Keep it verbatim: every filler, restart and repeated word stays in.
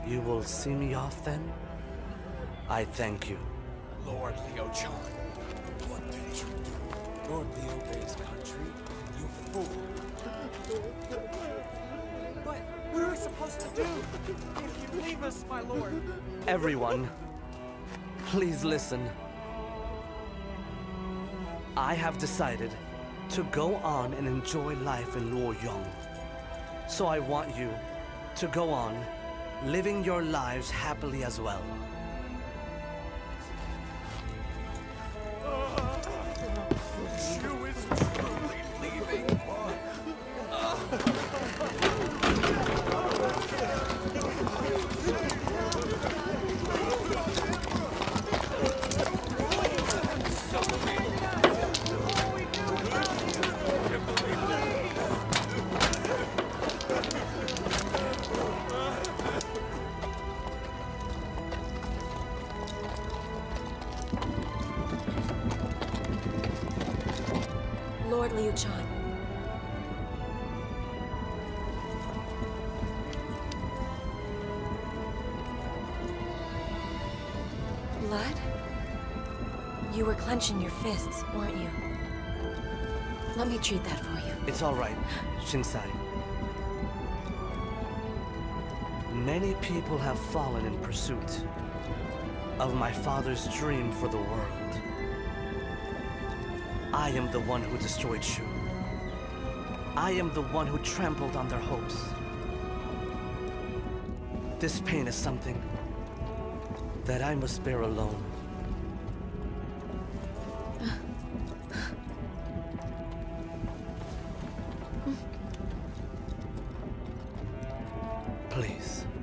You will see me off then? I thank you. Lord Liu Shan, what did you do? Lord Liu Bei's country? You fool! But what are we supposed to do if you leave us, my lord? Everyone, please listen. I have decided to go on and enjoy life in Luoyang. So I want you to go on living your lives happily as well. Shu is truly leaving. Lord Liu Shan. Blood? You were clenching your fists, weren't you? Let me treat that for you. It's all right, Shinsai. Many people have fallen in pursuit of my father's dream for the world. I am the one who destroyed Shu. I am the one who trampled on their hopes. This pain is something that I must bear alone. Please.